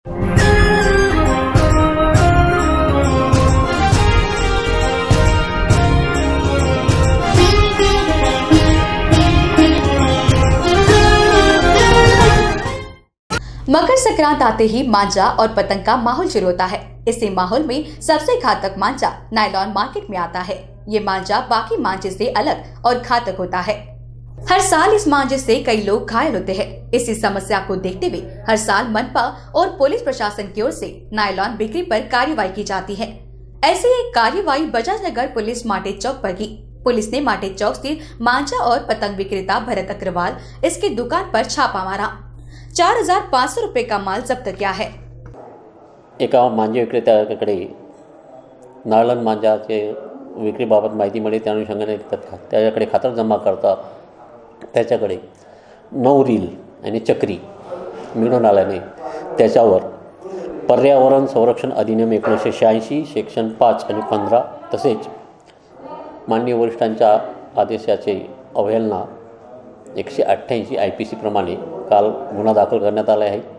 मकर संक्रांत आते ही मांझा और पतंग का माहौल शुरू होता है। इसी माहौल में सबसे घातक मांझा नायलॉन मार्केट में आता है। ये मांझा बाकी मांझे से अलग और घातक होता है। हर साल इस मांझे से कई लोग घायल होते हैं। इसी समस्या को देखते हुए हर साल मनपा और पुलिस प्रशासन की ओर से नायलॉन बिक्री पर कार्रवाई की जाती है। ऐसी एक कार्रवाई बजाजनगर पुलिस माटे चौक पर की। पुलिस ने माटे चौक स्थित मांझा और पतंग विक्रेता भरत अग्रवाल इसकी दुकान पर छापा मारा। 4,500 रुपये का माल जप्त किया है। एका मांजा विक्रेत्याकडे नायलॉन मांजाचे विक्रीबाबत माहिती मिळाली। त्या अनुषंगाने त्याच्याकडे खातर जमा करता त्याच्याकडे 9 रील आणि चक्री मिळून आल्याने त्याच्यावर पर्यावरण संरक्षण अधिनियम 1986 सेक्शन 5 आणि 15 तसेच माननीय वरिष्ठांच्या आदेशाचे अवहेलना 188 IPC प्रमाणे काल गुन्हा दाखल करण्यात आला आहे।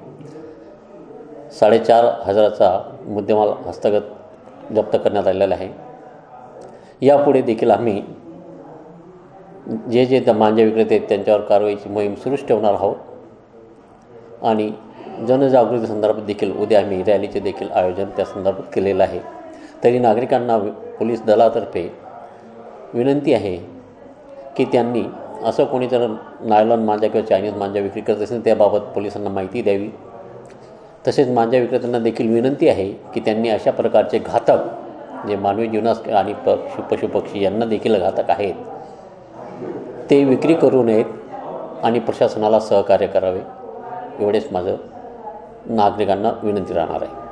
4,500चा मुद्देमाल हस्तगत जप्त करण्यात आलेला आहे। यापुढे देखील आम्ही जे मांजा विक्रेते आहेत त्यांच्यावर कारवाईची मोहीम सुरूच ठेवणार आहोत आणि जनजागृती संदर्भात देखील उद्या आम्ही रॅलीचे देखील आयोजन त्या संदर्भात केलेलं आहे। तरी नागरिकांना पोलीस दलातर्फे विनंती आहे की त्यांनी असं कोणी जर नायलॉन मांजा किंवा चायनीज मांजा विक्री करत असेल त्याबाबत पोलिसांना माहिती द्यावी। तसेच मांजा विक्रेत्यांना देखील विनंती आहे की त्यांनी अशा प्रकारचे घातक जे मानवी जीवनास आणि पशु पक्षी यांना देखील घातक आहेत ते विक्री करू नयेत आणि प्रशासनाला सहकार्य करावे। एवढेच माझं नागरिकांना विनंती राहणार आहे।